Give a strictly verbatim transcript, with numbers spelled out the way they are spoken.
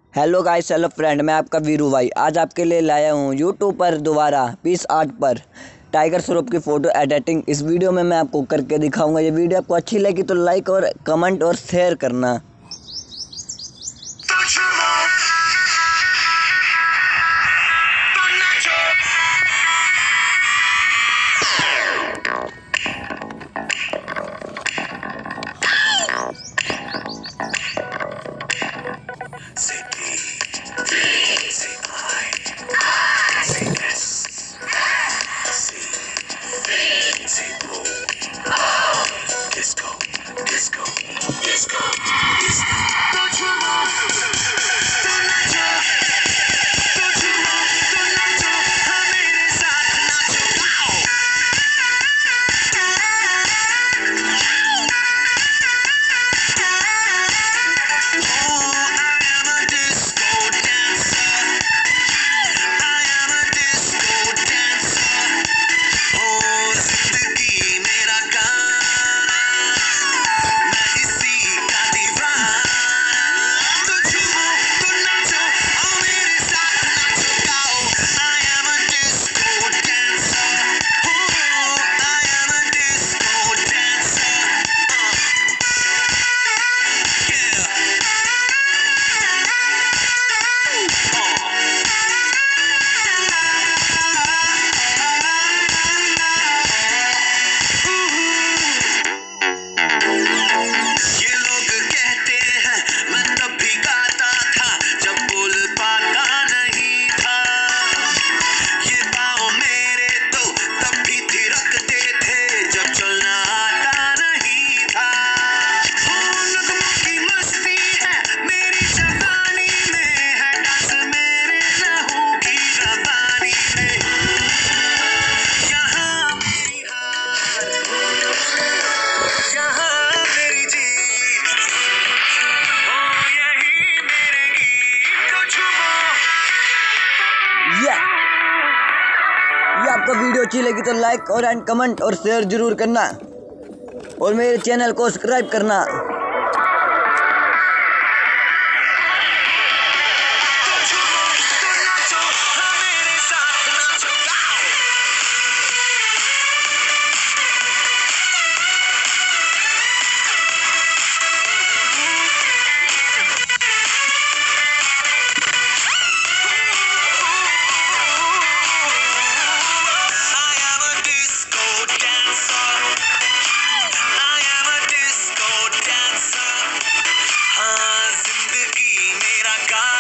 Hello guys, hello friend, मैं आपका वीरू भाई आज आपके लिए लाया हूँ यूट्यूब पर दोबारा पीस आर्ट पर टाइगर श्रॉफ की फ़ोटो एडिटिंग। इस वीडियो में मैं आपको करके दिखाऊंगा। ये वीडियो आपको अच्छी लगी तो लाइक और कमेंट और शेयर करना। Disco, disco, disco, disco. Don't you move, don't let go. Don't you move, don't let go. हमेरे साथ नाचो, wow. Oh, I am a disco dancer. I am a disco dancer. Oh, जिंदगी मेरा गाना, मैं इसी का दीवाना। तो झूमो, तो नाचो, आओ मेरे साथ नाचो गाओ। I am a disco dancer. Oh, I am a disco dancer. Uh, yeah. ये लोग कहते हैं मैं तब भी गाता था जब बोल पाता नहीं था। ये पाँव मेरे तो तब भी थिरकते थे जब चलना आता नहीं था। हो नगमों की मस्ती है मेरी जवानी में, है डांस मेरे लहू की रवानी में। यहाँ मेरी हार, यहाँ मेरी जीत, ओ यही मेरे गीत। तो झूमो, ये ये आपको वीडियो अच्छी लगी तो लाइक और एंड कमेंट और शेयर जरूर करना और मेरे चैनल को सब्सक्राइब करना। तो झूमो, तो नाचो, हमेरे साथ नाचो गाओ। I am a disco dancer. I am a disco dancer. हाँ, जिंदगी मेरा गाना।